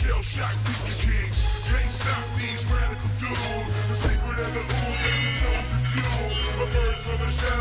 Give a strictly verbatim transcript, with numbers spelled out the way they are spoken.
shell shock pizza king. Can't stop these radical dudes. The secret of the ooze, they the chosen few. Emerge from the shadows.